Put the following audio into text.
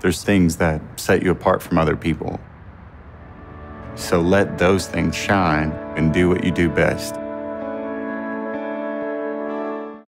There's things that set you apart from other people. So let those things shine and do what you do best.